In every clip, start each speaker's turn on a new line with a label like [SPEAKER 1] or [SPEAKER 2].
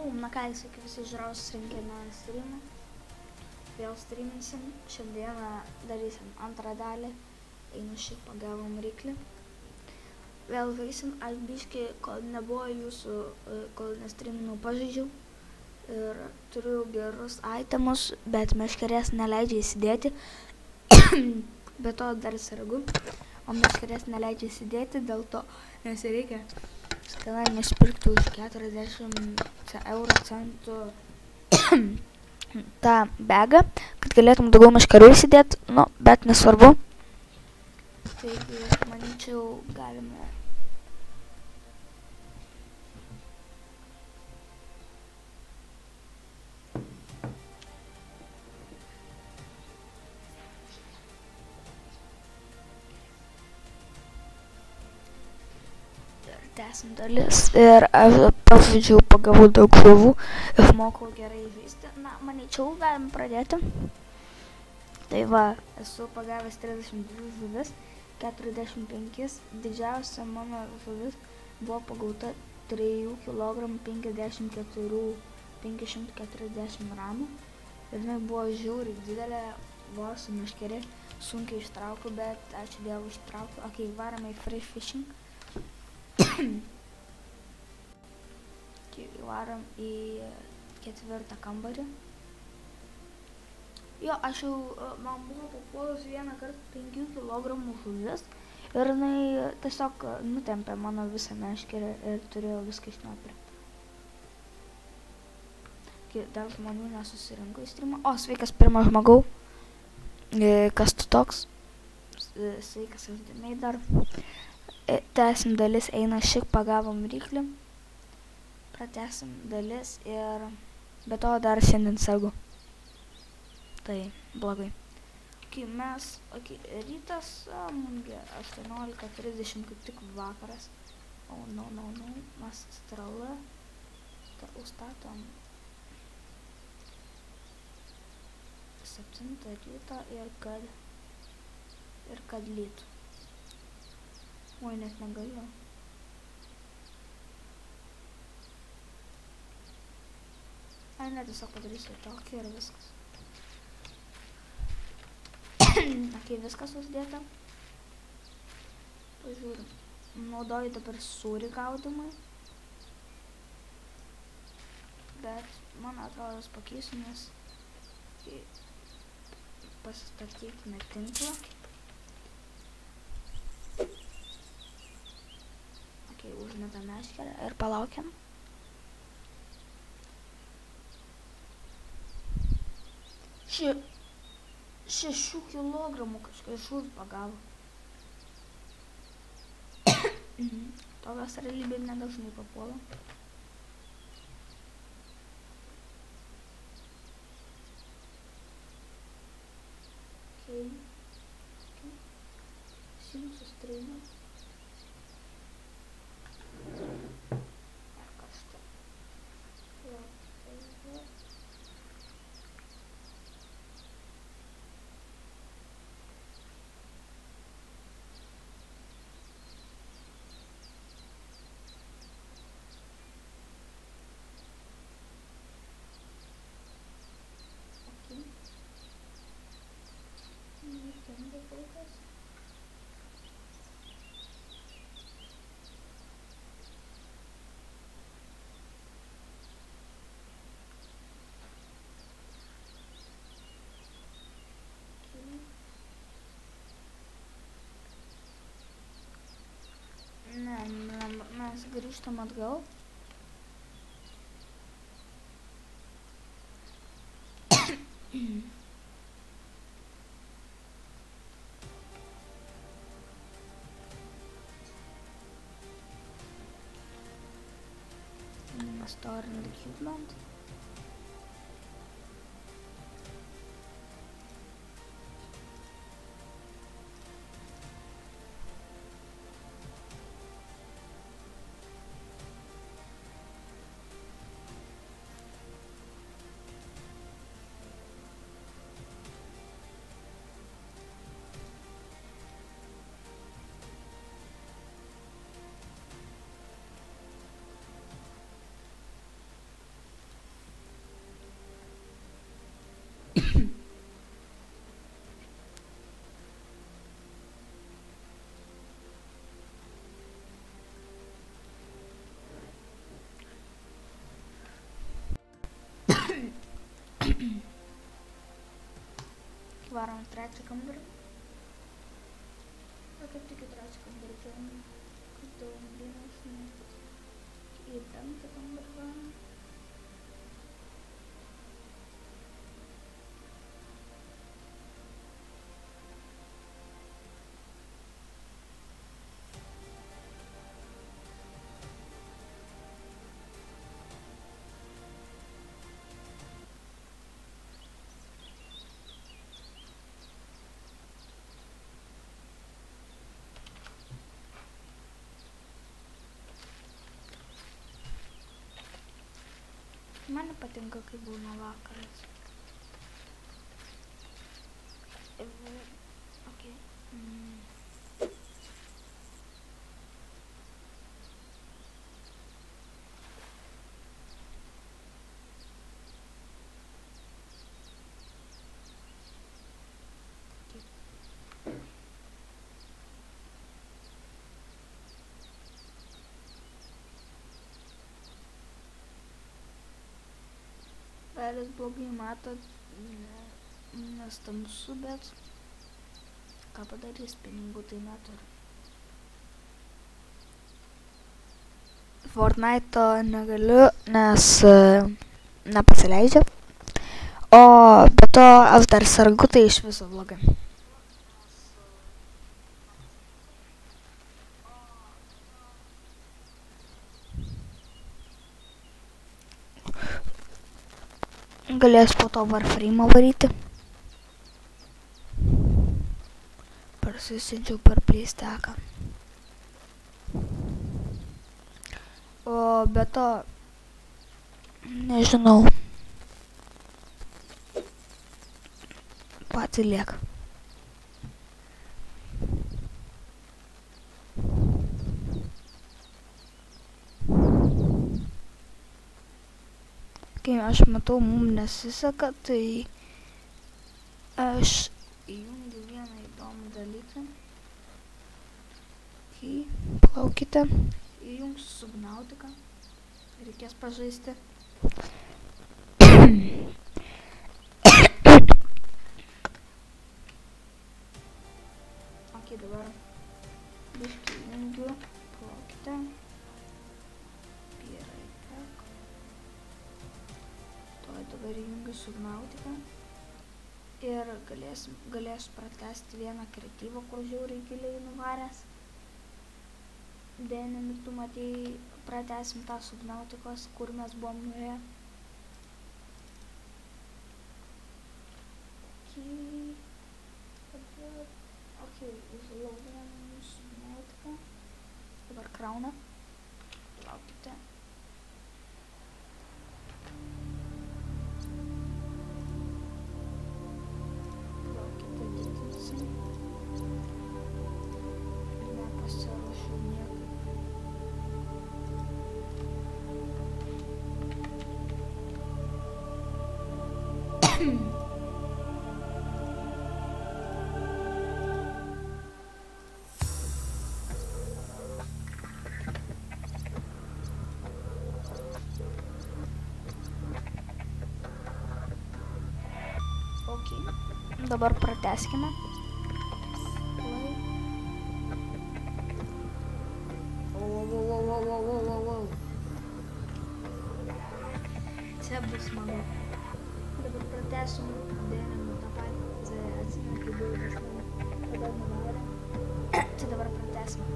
[SPEAKER 1] Bum, na ką sveiki visi žiūrovai susirinkę į naują streamą. Vėl streaminsim. Šiandieną darysim antrą dalį. Einu šiaip pagavom ryklį. Vėl žaisim. Aš biškį, kol nebuvo jūsų, kol nestreaminau, pažaidžiau. Ir turiu gerus itemus, bet meškerės neleidžia įsidėti. Be to dar sergu. O meškerės neleidžia įsidėti, dėl to nesireikia. Tenai nusipirkti už 40 euro centų tą begą, kad galėtum daugiau meškerių įsidėti, nu, bet nesvarbu. Taigi, manyčiau, galime. Tęsim dalis ir aš pažaidžiau, pagavau daug žuvų, išmokau gerai žaisti. Na, manyčiau, galim pradėti. Tai va, esu pagavęs 32 žuvis, 45, didžiausia mano žuvis buvo pagauta 3 kg 540 gramų. Ir jinai buvo žiauriai didelė, vos meškerė, sunkiai ištraukiu, bet ačiū Dievui ištraukiu. Ok, varame į free fishing. Varom į 4 kambarį. Jo, aš jau, man buvo papuolus vieną kartą 5 kg žuvis ir jinai tiesiog nutempė mano visą meškerę ir turėjau viską išnupirkti. Dar žmonių nesusirinko į streamą. O, sveikas pirmas žmogau. Kas tu toks? Sveikas aš dar. Tęsim dalis, eina šiek pagavom ryklį. Pratęsim dalis ir be to dar šiandien sergu. Tai blogai. Rytas, mungi 18:30 kaip tik vakaras. No, mes stralą užstatom 7 ryto ir kad lytų. Oi, net negaliu. Ai, ne, tiesiog padarysiu tokį ir viskas. Ok, viskas uždėta. Pažiūrim. Naudoju dabar sūrį gaudymui. Bet, man atrodo, pakeisiu, nes pasistatykime tinklą. Užmetam meškerę ir palaukiam. 6 kilogramų kažkai žuvį pagavo. Tokios realybė nedažnai papuola. Ok. Sims sustreina. Mes grįžtam atgal. Store in equipment. Varom į trečią kambarį. O kaip tik į trečią kambarį turim, kad daug vienas, į penktą kambarį varom. Man nepatinka, kai būna vakaras. Okay. Vėlis blogai matot, nes tamsu, bet ką padarys, pinigų tai neturi. Fortnite'o negaliu, nes nepasileidžia. O be to aš dar sergu, tai iš viso blogai. Galėsiu po to Warframe'ą varyti. Parsisėdžiau per pleisteką. O be to, nežinau. Patį lieka. Kai aš matau, mums nesiseka, tai aš įjungiu vieną įdomų dalyką. Kai plaukite, įjungsiu Subnautica. Reikės pažaisti. Ok, dabar biškį įjungiu, plaukite. Dabar įjungiu Subnautica ir galėsiu pratęsti vieną kreatyvą, kur žiauriai giliai nuvaręs. Denimi, tu matėjai, pratęsim tą Subnauticos, kur mes buvom nuėję. Ok, užlaudinam Subnautica. Dabar krauna. Laukite. Nepasiruošiu niekaip. Ok, dabar pratęskime. Čia bus smagu. Dabar pratęsim dėlėm tą patį, atsimenu, kai buvo kažką, tada nuvarė. Čia dabar pratęsim.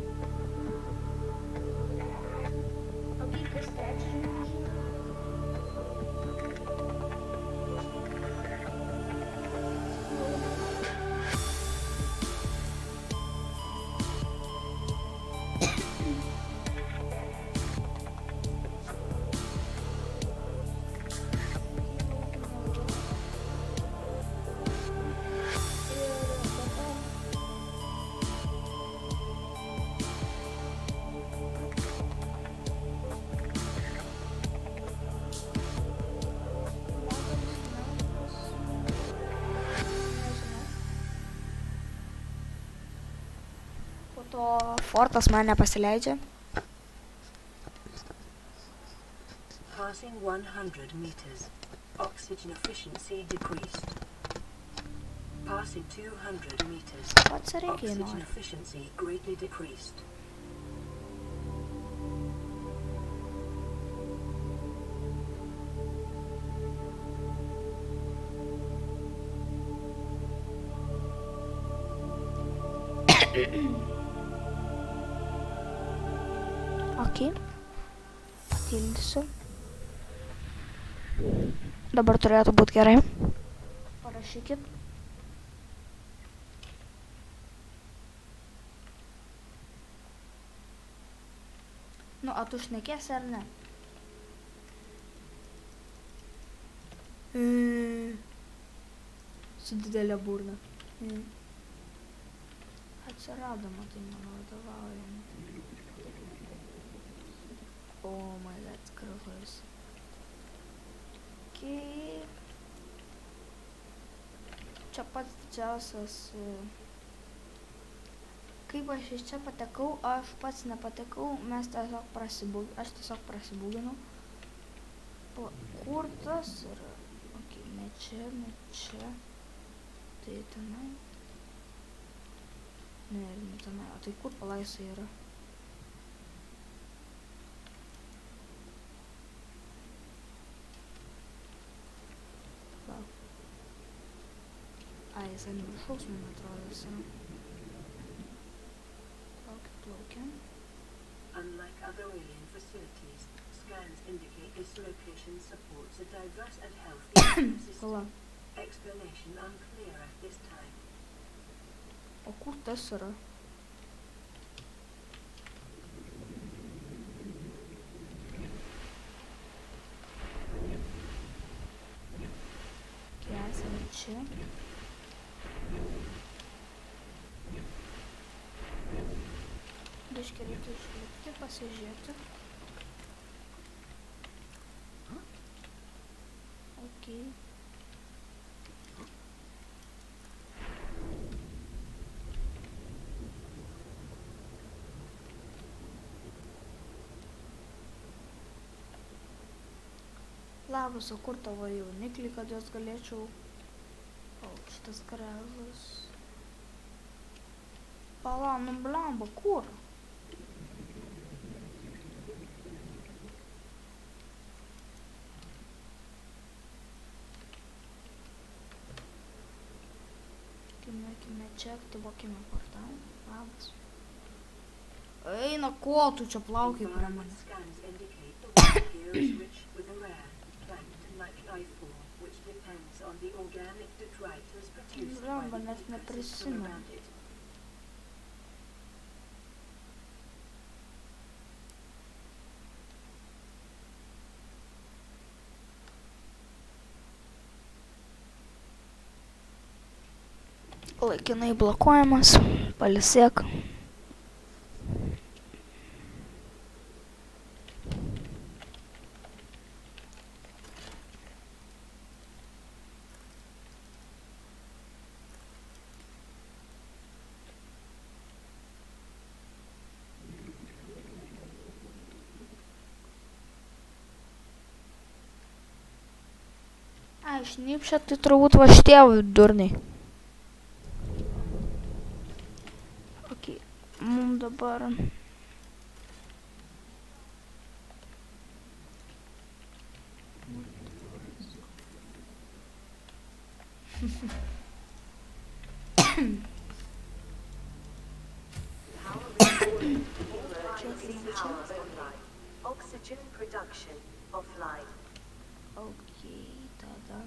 [SPEAKER 1] Ok, kas trečias žmogus? fortas man nepasileidžia.
[SPEAKER 2] Passing 100 meters. Oxygen efficiency decreased. Passing 200 meters.
[SPEAKER 1] Pats reikia
[SPEAKER 2] Oxygen
[SPEAKER 1] nori.
[SPEAKER 2] efficiency greatly decreased.
[SPEAKER 1] Ok. Patildysiu. Dabar turėtų būti gerai. Parašykit. Nu, a tu šnekėsi ar ne? Su didelė burna. Atsirado, matai, mano vadovaujama. Oh my god, kraujas. Okay. Čia pats didžiausias... Kaip aš iš čia patekau, aš pats nepatekau, aš tiesiog prasibūginau. Kur tas yra? Ok, ne čia. Tai tenai. Ne, ir ne tenai. O tai kur palaisai yra? Lauk. Ai, jis ant viršaus, man atrodo, yra.
[SPEAKER 2] Unlike other alien facilities, scans indicate this location supports a diverse and healthy ecosystem. Explanation unclear at this time.
[SPEAKER 1] O kur tas yra? Kai esame čia. Biškį reikia išlipti, pasižiūrėti. Ok. Labas, o kur tavo jaunikliai, kad jos galėčiau... O, šitas gražus. Pala, nu blamba, kur? Kime čia, aktyvuokime portalą. Labas. Eina, ko tu čia plaukiai prie manęs? Blamba, net neprisimenu. Laikinai blokuojamas, pailsėk. Ai, šnypšia, tai turbūt va šitie durniai. Mums dabar...
[SPEAKER 2] Oxygen production offline.
[SPEAKER 1] Okay, tada.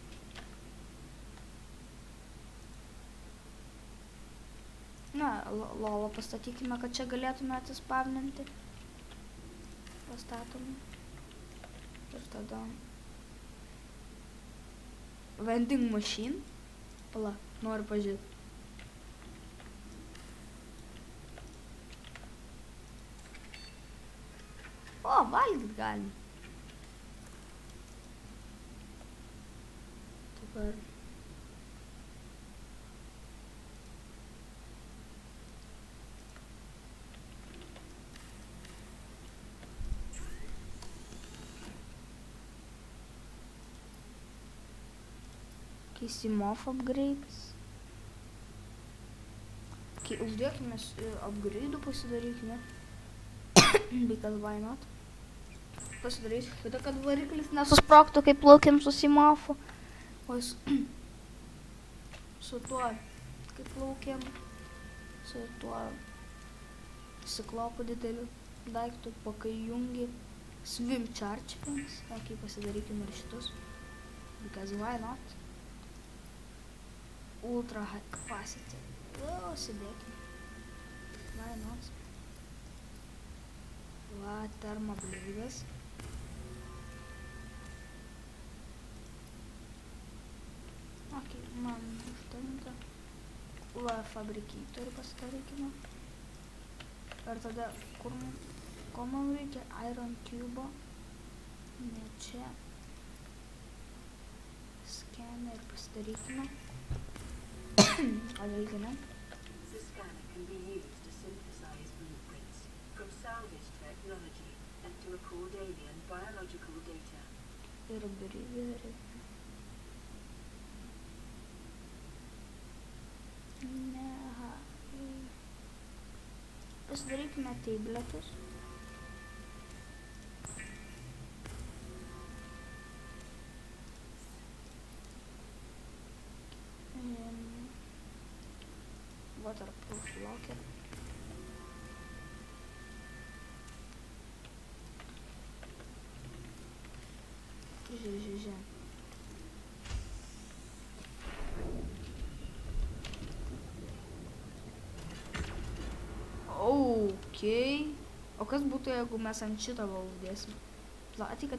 [SPEAKER 1] Na, lovą pastatykime, kad čia galėtume atsispavninti. Pastatome. Ir tada... Vending machine. Pala, noriu pažiūrėti. O, valgyt galim. Dabar... Keisim off upgrades. Kai uždėkime upgrade'ų pasidarykime. Because why not? Pasidarysiu šitą, kad variklis nesusprogtų, kai plaukiam su simafu. O su tuo, kai plaukiam, su tuo ciklopu dideliu daiktu, po kai jungi swim charge pins. Kai pasidarykime ir šitus. Because why not? Ultra high capacity. Sėdėkime. Why not? Va, termoblaidas. Okay, man užtenka. Va, fabrikatorių pasidarykime. Ir tada, ko man reikia? Iron cube. Ne čia. Scanner pasidarykime. O reikia ne?
[SPEAKER 2] The scanner can be used to synthesize blueprints from salvage technology and to record alien biological data.
[SPEAKER 1] Ir briveri. Ne, aha. Pasidarykime tabletus. Waterproof locker. Žiūrė. Okay. O kas būtų, jeigu mes ant šito va uždėsim? Atik.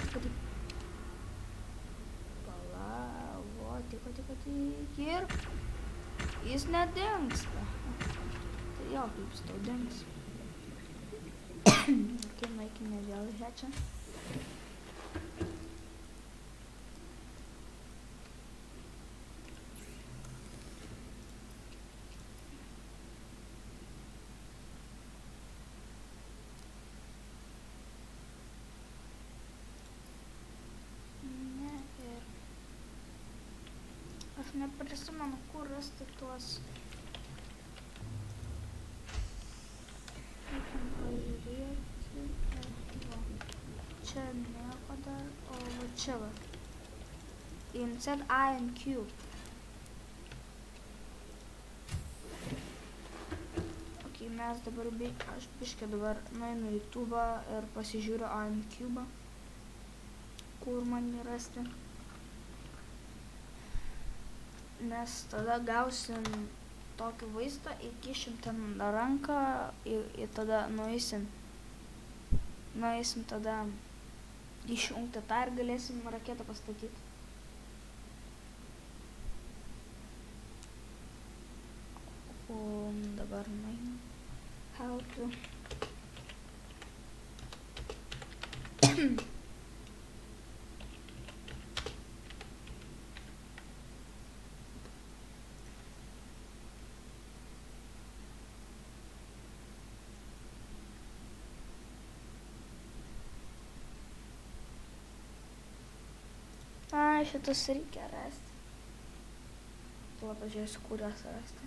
[SPEAKER 1] Pala, vo, tik. Ir jis nedingsta. Tai jo, kaip jis tau dings. Ok, naikime vėl čia. Aš neprisimenu, kur rasti tuos. Reikim pažiūrėti. Čia nieko dar, o va čia va. Insert Iron Cube. Ok, mes dabar aš biškį dabar nueinu į YouTube ir pasižiūriu Iron Cube. Kur man jį rasti. Nes tada gausim tokį vaizdą, įkišim ten ranką ir tada nueisim tada išjungti tą ir galėsim raketą pastatyti. O dabar nueinu. How to... Šitus reikia rasti. Tuo pažiūrėsiu, kurios rasti.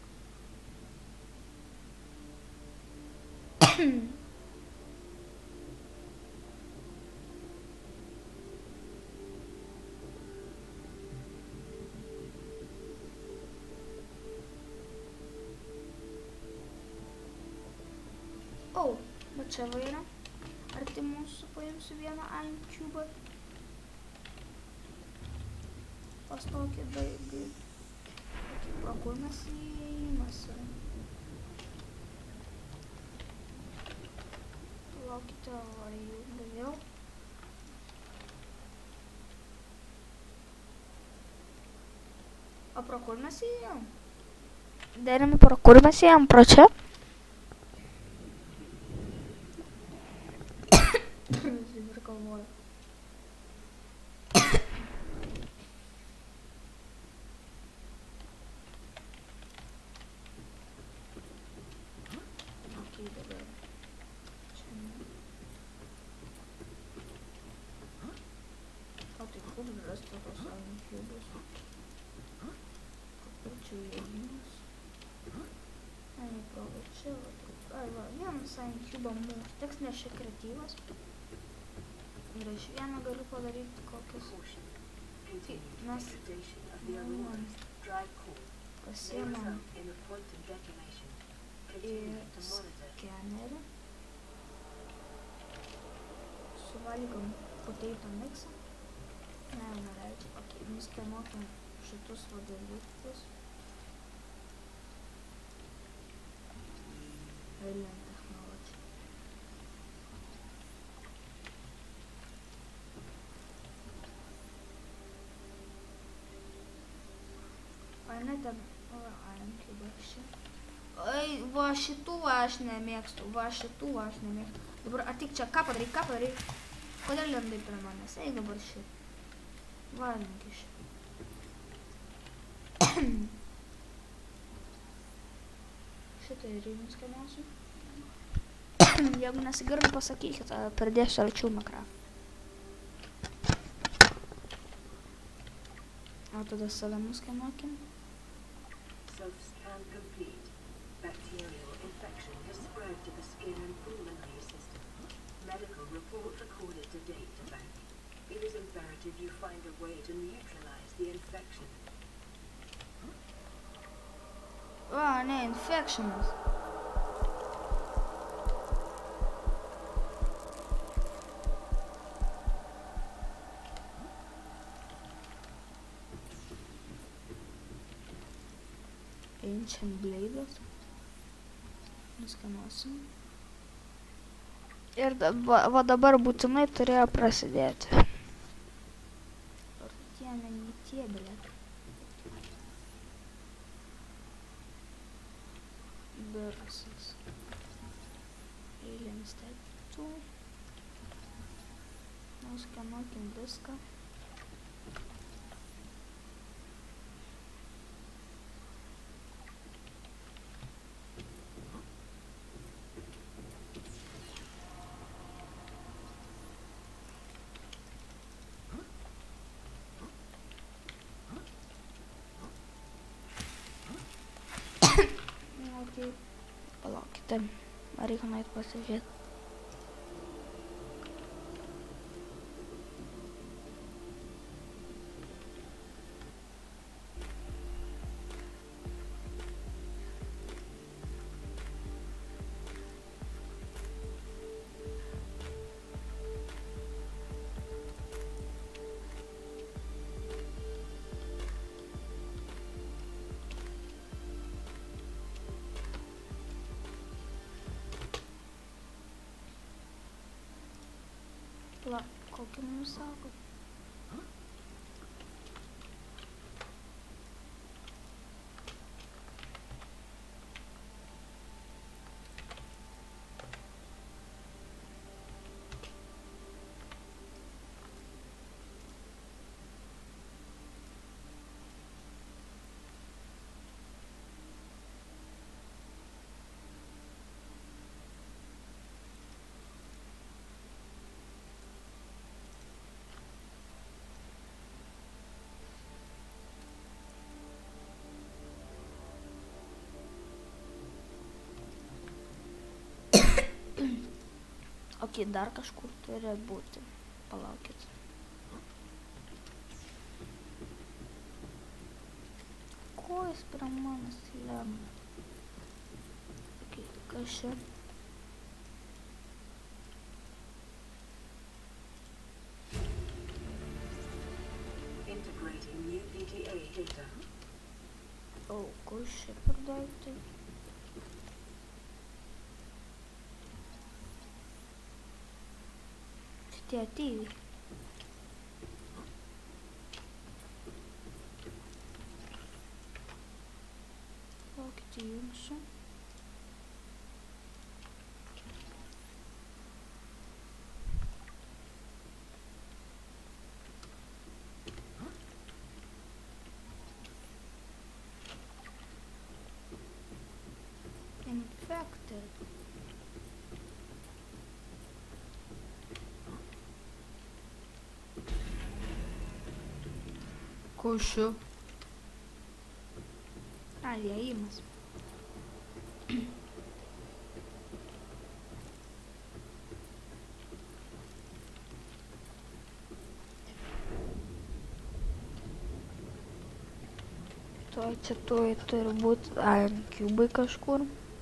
[SPEAKER 1] O, va čia va yra. Arti mūsų paimsiu vieną Iron Cube. Pas tokį daigai. Pro kur mes įėjimas yra? Laukite, o jų vėl. O pro kur mes įėjom? Derimi, pro kur mes įėjom? Pro čia? Ir galvoju. O tai kur rasti tos Iron Cubes? įėjimus. Neprobai čia, va, vienas Ancube'o mūsų tekstinės čia kreatyvas. Ir aš vieną galiu padaryti kokius. Mes pasiemam į skenerį. Suvalgom potato mixą. Neleidžia. Ok, nuskenuokim šitus vadovėlius. Alien technology. Pane ten, Ancube čia. Ai, va šitų aš nemėgstu, Dabar atik čia, ką padaryk? Kodėl lendai prie manęs? Eik dabar šit. Valink iš. Šitą ir nuskenuosiu. Jeigu nesigirdi, pasakykit, pridėsiu arčiau mikrofoną. O tada save nuskenuokim.
[SPEAKER 2] Self-scan complete. Bacterial infection has spread to the skin and pulmonary system. Medical report recorded to data bank. It is imperative you find a way to neutralize the infection.
[SPEAKER 1] Ne, infectionas. Ancient Blade'as. Nuskenuosim. Ir va dabar būtinai turėjo prasidėti. Ar tie, ne tie, blėt. Birsas. Alien Statue. Nuskenuokim viską. Palaukite, reikia nueit pasižiūrėti. Kokį mums sako? Ok, dar kažkur turi būti. Palaukit. Ko jis prie manęs lemia? Ok, kas čia?
[SPEAKER 2] Integrating new PTA data.
[SPEAKER 1] O, kas čia per daiktai? Tie ateiviai. Laukite jungsiu. Infected. Košiu. Liejimas. Čia turi būt cubai kažkur.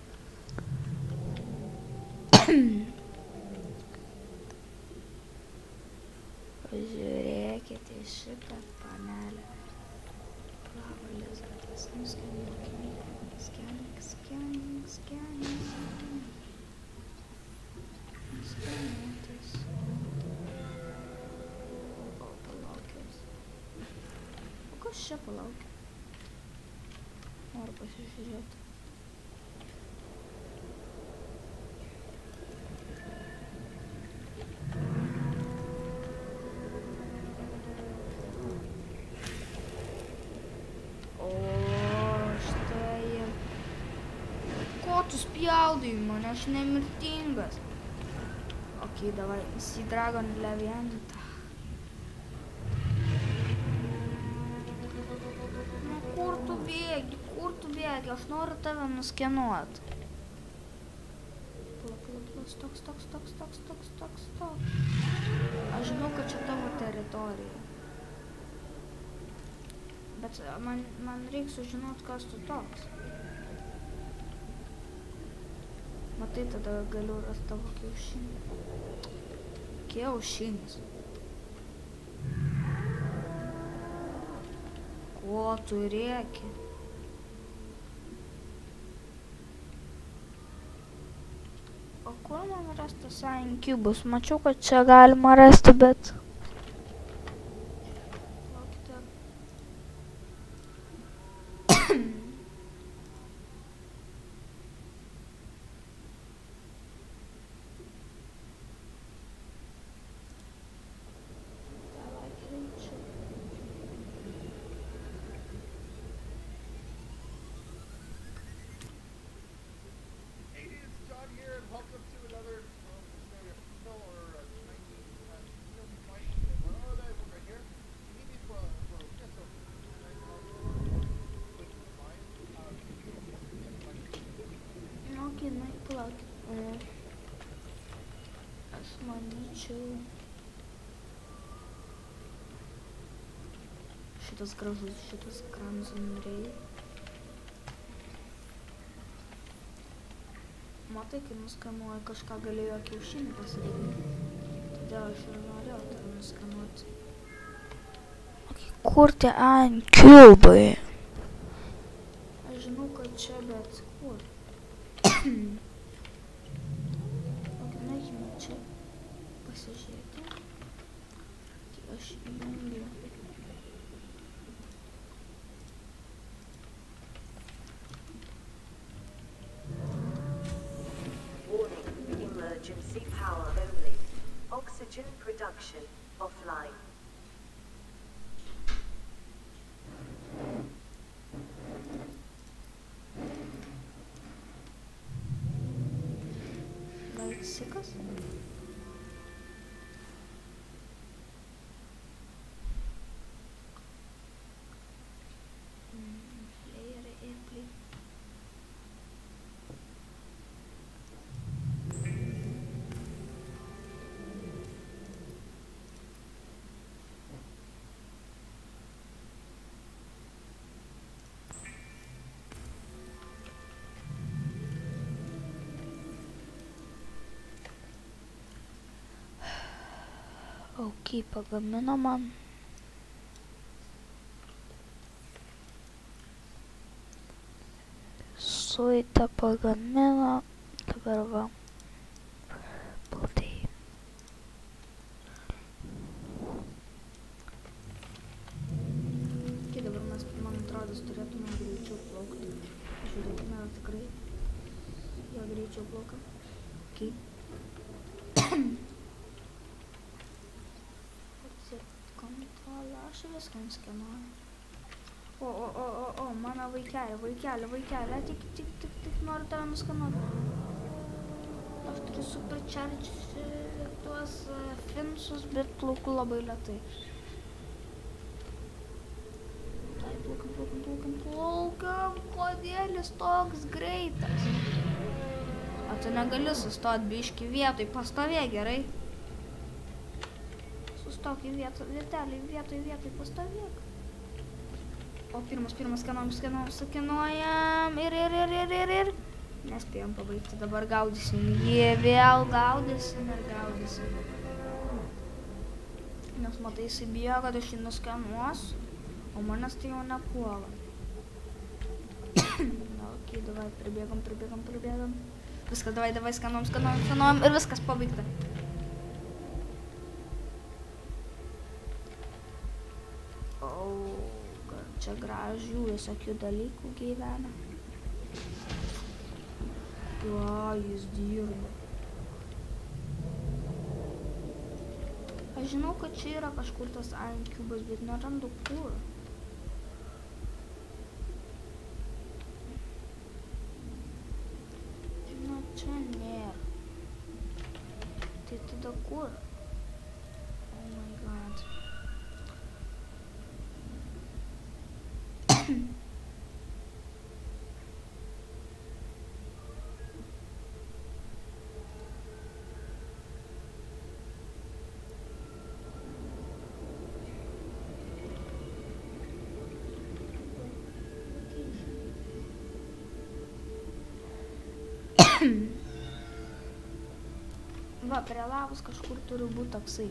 [SPEAKER 1] Pažiūrėkite į šitą panelę. Pravalės gatvės. Scanning. Scanuotis. O, palaukės. O kas čia palaukia? Noriu pasižiūrėti. O, štai. Ko tu spjaudai mane, aš nemirtingas. Ok, davai, Sea Dragon Leviantą. Kur tu bėgi, aš noriu tave nuskenuot. Toks. Aš žinau, kad čia tavo teritorija. Bet man reikia sužinot, kas tu toks. Matai, tada galiu rasti tavo kiaušinį. Kiaušinis. Ko tu rėki? O kur man rasti Sign Cubus? Mačiau, kad čia galima rasti, bet... Laukite. Palaukit. Aš manyčiau... Šitas gražus, šitas Crimson Ray. Matai, kai nuskanuoju kažką galėjo kiaušinį pasidaryti. Todėl aš ir norėjau tave nuskanuoti. Kur tie cubai? Aš žinau, kad čia, bet kur? Nueikime čia pasižiūrėti. Aš įjungiu.
[SPEAKER 2] Warning, emergency power only. Oxygen production offline.
[SPEAKER 1] Sikas? Player airplane. Ok, pagamino man. Suitą pagamino. Dabar va. Baltai. Ok, dabar mes, man atrodo, turėtume greičiau plaukti. Žiūrėkime, ar tikrai jo greičiau plauka. Ok. Kontrolę, aš viską skenuoju. O, mano vaikelį, tik noriu tave nuskanuoti. Aš turiu supercharge tuos finsus, bet plauku labai lėtai. Tai plaukiam, kodėl šuolis toks greitas. O tu negali sustot biškį vietoj, pastovėk gerai. Sustok į vietelį, vietoj, pastovėk. O pirmas skenuojam ir. Nespėjom pabaigti, dabar gaudysim. Jie vėl gaudysim. Nes matai, jisai bijo, kad aš jį nuskenuosiu, o manęs tai jau nepuola. Na, okei, davai, pribėgam. Viskas, davai, skenuojam ir viskas pabaigta. Čia gražių visokių dalykų gyvena. Jis dirba. Aš žinau, kad čia yra kažkur tas Iron Cubas, bet nerandu kur. Na, čia nėra. Tai tada kur? Oh my god. Va, prie lavos kažkur turi būti toksai.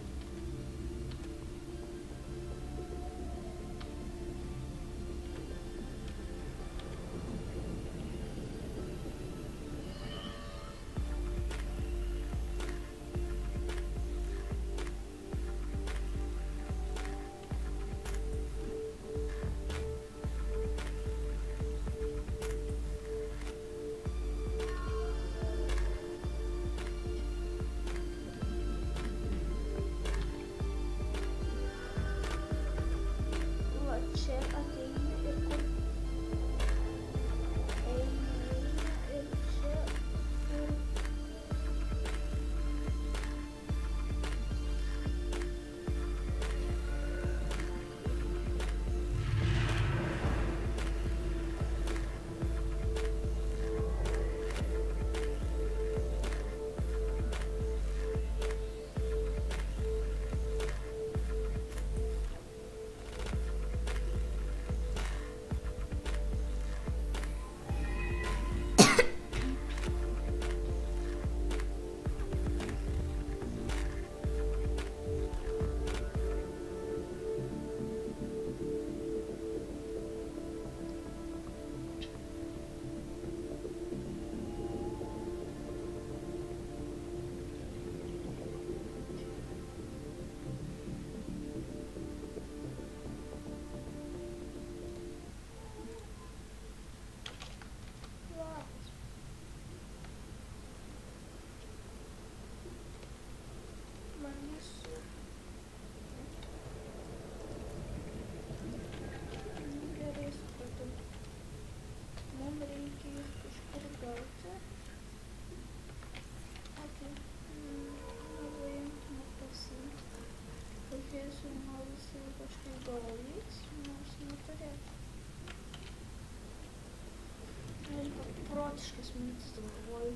[SPEAKER 1] Protiškas mintis galvoju.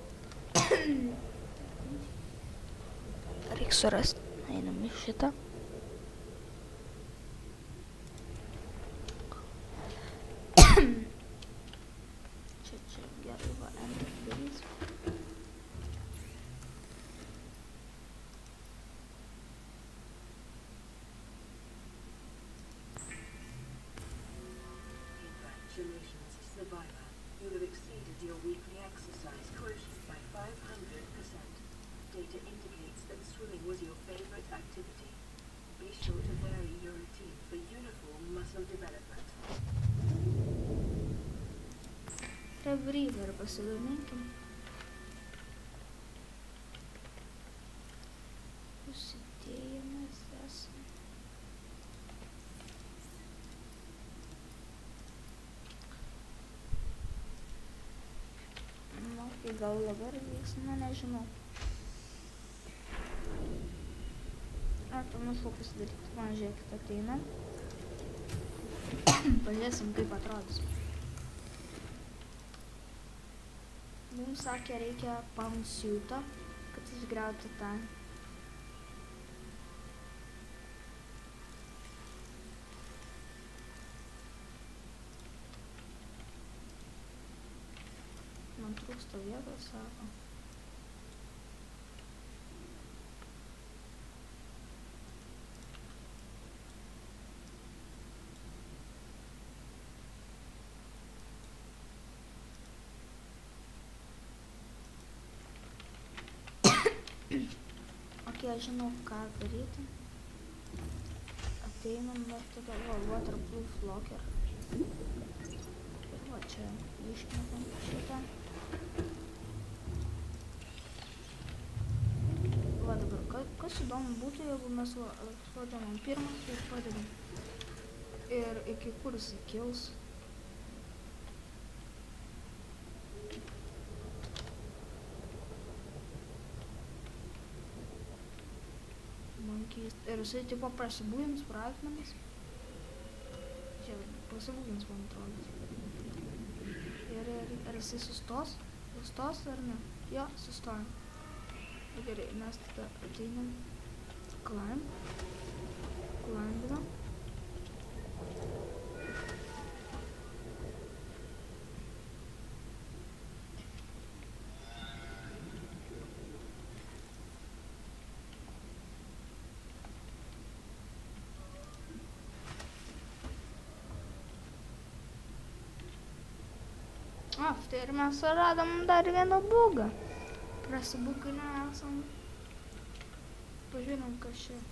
[SPEAKER 1] Reikia surasti. Einam į šitą. Čia gerai va, enter please.
[SPEAKER 2] Congratulations, survivor. You have exceeded your weekly exercise quotient by 500%. Data indicates that swimming was your favorite activity. Be sure to vary your routine for uniform muscle development.
[SPEAKER 1] Rebreather pasigaminkim. Užsidėjimas esame. Tai gal dabar vyks, nežinau. Pamiršau pasidaryti, man žiūrėkit ateina. Pažiūrėsim, kaip atrodys. Mums sakė, reikia pound siūto, kad išgriauti tą. Man trūksta vietos, sako. Aš žinau, ką daryti. Ateinam dar tada, waterproof locker. Ir va čia išknepam šitą. Va dabar, kas įdomu būtų, jeigu mes sodžiam pirmą ir padedam. Ir iki kur jisai kils. Ir jisai tipo prasibūdins pro akmenis. Čia prasibūdins, man atrodo. Ir jisai sustos? Sustos ar ne? Jo, sustoja. Gerai, mes tada ateinam. Climbinam. Tai ir mes radom dar vieną bugą. Prasibukinę esam. Pažiūrėjom, kas čia.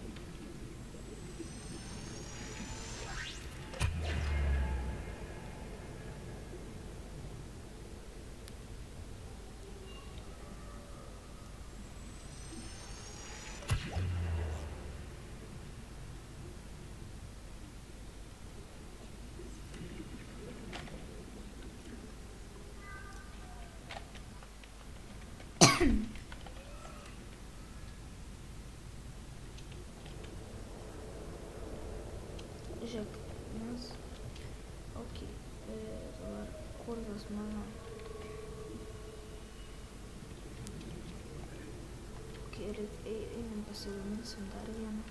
[SPEAKER 1] Žiūrėk, mes... Ok, dabar kur tas mano... Ok, einam pasigaminsim dar vieną.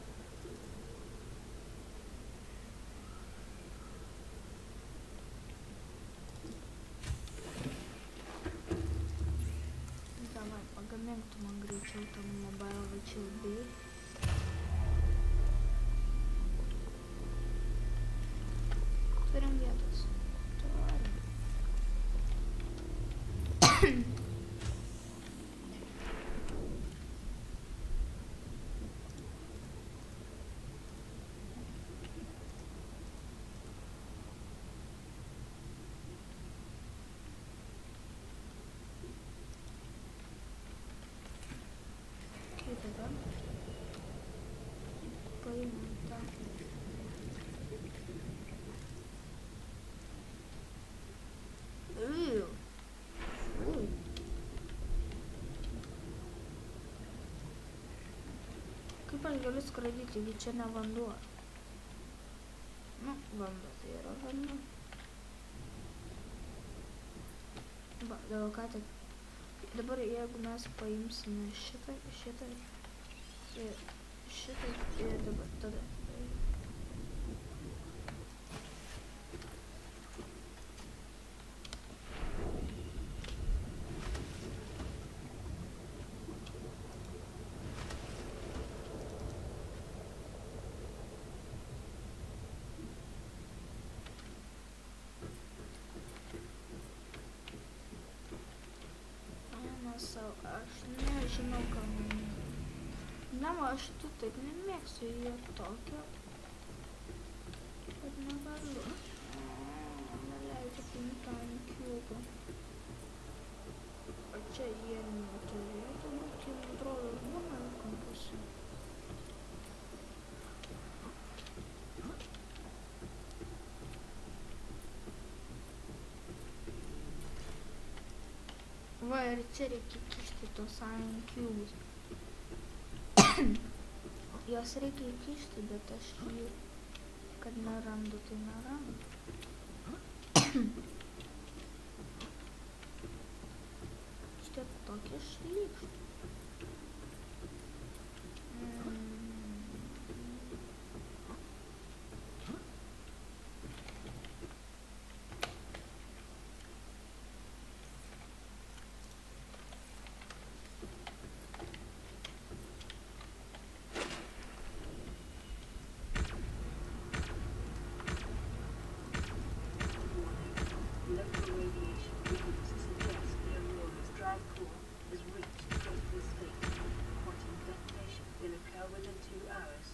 [SPEAKER 1] Davai, pagamink tu man greičiau tą mobile virtual bay. Turim vietos. Turim. Okay, dabar paimam tą. Kaip aš galiu skraidyti, jeigu čia ne vanduo? Nu, vanduo tai yra vanduo. Va, dabar ką tik. Dabar jeigu mes paimsime šitą ir dabar tada. Aš nežinau, ką man. Ne, aš tu taip nemėgsiu jie tokio, kad negaliu. Neleidžia paimti ant kiubą. O čia jie neturėtų būti, man atrodo, būna kampuse. Va, ir čia reikia kišti tos iron cubes. Jos reikia įkišti, bet aš jį, kad nerandu, tai nerandu. kokį šlykštį.
[SPEAKER 2] Local radiation readings suggest the Aurora's drive core has reached critical state. Quantum detonation will occur within 2 hours.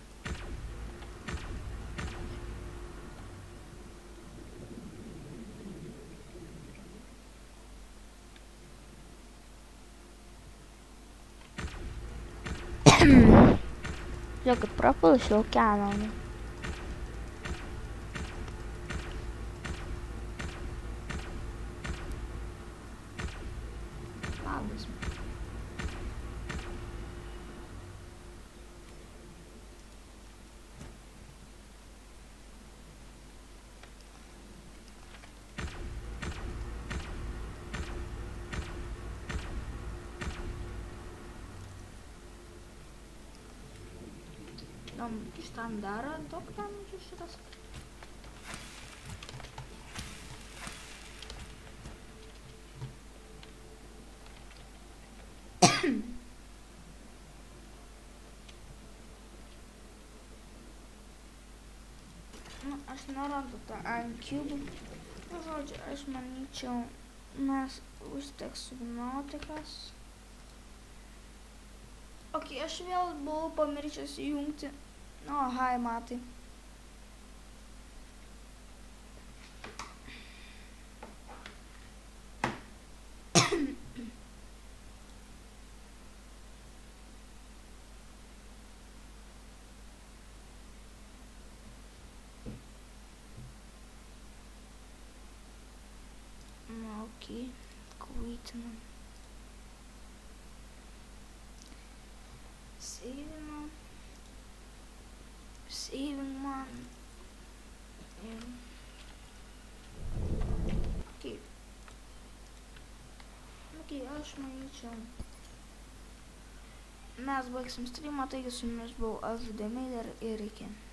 [SPEAKER 1] Žiūrėkit, prapuls į okeaną. Labas. Šitam dar daug damage šitas. Nu, aš nerandu tą N-cube. Nu, žodžiu, aš manyčiau, mes užteks subnautikas. Ok, aš vėl buvau pamiršęs įjungti. O, hai, matai. Ok, kvitinam. Savinam. Saving man. Ok, aš manyčiau. Mes baigsim streamą, taigi su jumis buvau aš Demiler ir iki.